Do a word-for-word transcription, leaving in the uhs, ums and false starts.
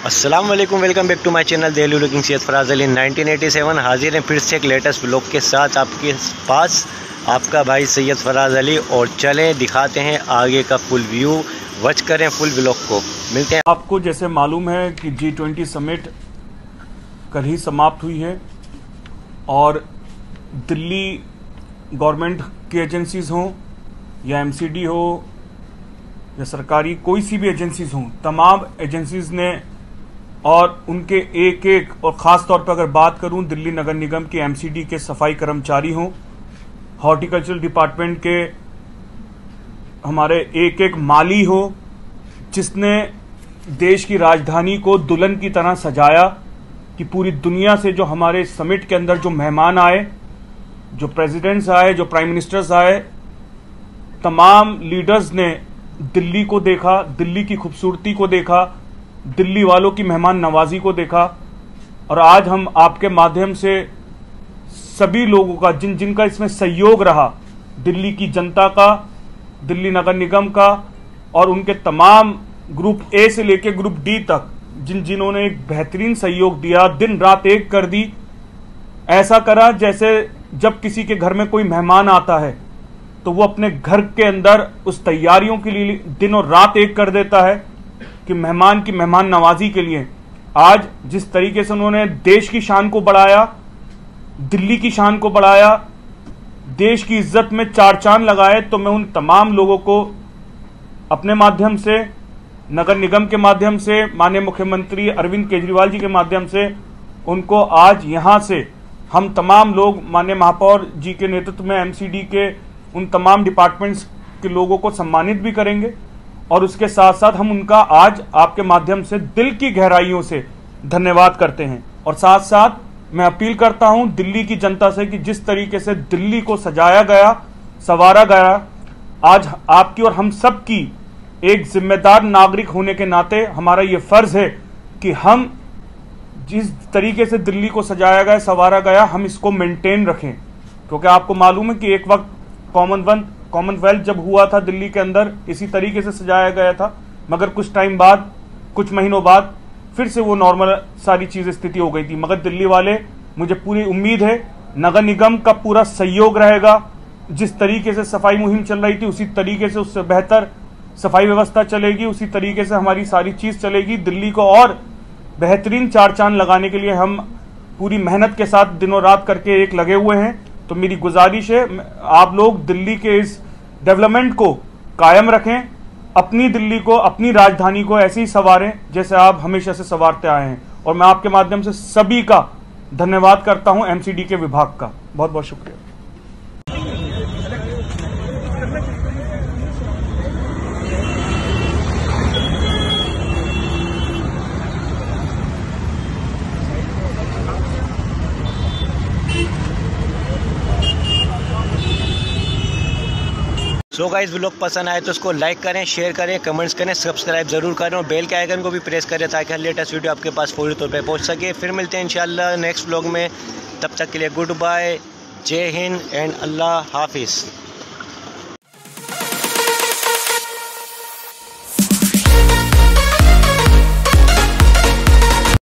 अस्सलाम वालेकुम, welcome back to my channel Delhi looking Syed Faraz Ali nineteen eighty seven. हाजिर हैं फिर से एक लेटेस्ट व्लॉग के साथ आपके पास आपका भाई सैयद फराज अली। और चलें दिखाते हैं आगे का फुल व्यू, वॉच करें फुल व्लॉग को। मिलते हैं। आपको जैसे मालूम है कि जी ट्वेंटी समिट कल ही समाप्त हुई है और दिल्ली गवर्नमेंट की एजेंसीज हों या एमसीडी हो या सरकारी कोई सी भी एजेंसीज हों, तमाम एजेंसीज ने और उनके एक एक और ख़ास तौर पर अगर बात करूं दिल्ली नगर निगम के एमसीडी के सफाई कर्मचारी हों, हॉर्टिकल्चरल डिपार्टमेंट के हमारे एक एक माली हो जिसने देश की राजधानी को दुल्हन की तरह सजाया कि पूरी दुनिया से जो हमारे समिट के अंदर जो मेहमान आए, जो प्रेसिडेंट्स आए, जो प्राइम मिनिस्टर्स आए, तमाम लीडर्स ने दिल्ली को देखा, दिल्ली की खूबसूरती को देखा, दिल्ली वालों की मेहमान नवाजी को देखा। और आज हम आपके माध्यम से सभी लोगों का जिन जिनका इसमें सहयोग रहा, दिल्ली की जनता का, दिल्ली नगर निगम का और उनके तमाम ग्रुप ए से लेकर ग्रुप डी तक जिन जिन्होंने एक बेहतरीन सहयोग दिया, दिन रात एक कर दी, ऐसा करा जैसे जब किसी के घर में कोई मेहमान आता है तो वो अपने घर के अंदर उस तैयारियों के लिए दिन और रात एक कर देता है कि मेहमान की मेहमान नवाजी के लिए। आज जिस तरीके से उन्होंने देश की शान को बढ़ाया, दिल्ली की शान को बढ़ाया, देश की इज्जत में चार चांद लगाए, तो मैं उन तमाम लोगों को अपने माध्यम से, नगर निगम के माध्यम से, माननीय मुख्यमंत्री अरविंद केजरीवाल जी के माध्यम से उनको आज यहां से हम तमाम लोग माननीय महापौर जी के नेतृत्व में एमसीडी के उन तमाम डिपार्टमेंट्स के लोगों को सम्मानित भी करेंगे। और उसके साथ साथ हम उनका आज आपके माध्यम से दिल की गहराइयों से धन्यवाद करते हैं। और साथ साथ मैं अपील करता हूं दिल्ली की जनता से कि जिस तरीके से दिल्ली को सजाया गया, संवारा गया, आज आपकी और हम सब की एक जिम्मेदार नागरिक होने के नाते हमारा ये फर्ज है कि हम जिस तरीके से दिल्ली को सजाया गया, संवारा गया, हम इसको मेंटेन रखें। क्योंकि आपको मालूम है कि एक वक्त कॉमनवेल्थ कॉमनवेल्थ जब हुआ था दिल्ली के अंदर इसी तरीके से सजाया गया था, मगर कुछ टाइम बाद, कुछ महीनों बाद फिर से वो नॉर्मल सारी चीजें स्थिति हो गई थी। मगर दिल्ली वाले, मुझे पूरी उम्मीद है नगर निगम का पूरा सहयोग रहेगा। जिस तरीके से सफाई मुहिम चल रही थी उसी तरीके से उससे बेहतर सफाई व्यवस्था चलेगी, उसी तरीके से हमारी सारी चीज चलेगी। दिल्ली को और बेहतरीन चार चांद लगाने के लिए हम पूरी मेहनत के साथ दिनों रात करके एक लगे हुए हैं। तो मेरी गुजारिश है आप लोग दिल्ली के इस डेवलपमेंट को कायम रखें, अपनी दिल्ली को, अपनी राजधानी को ऐसे ही संवारें जैसे आप हमेशा से संवारते आए हैं। और मैं आपके माध्यम से सभी का धन्यवाद करता हूं, एमसीडी के विभाग का बहुत बहुत शुक्रिया। सो गाइस, व्लॉग पसंद आए तो उसको लाइक करें, शेयर करें, कमेंट्स करें, सब्सक्राइब जरूर करें और बेल के आइकन को भी प्रेस करें ताकि हर लेटेस्ट वीडियो आपके पास फौरी तौर पे पहुंच सके। फिर मिलते हैं इंशाल्लाह नेक्स्ट व्लॉग में। तब तक के लिए गुड बाय, जय हिंद एंड अल्लाह हाफिज़।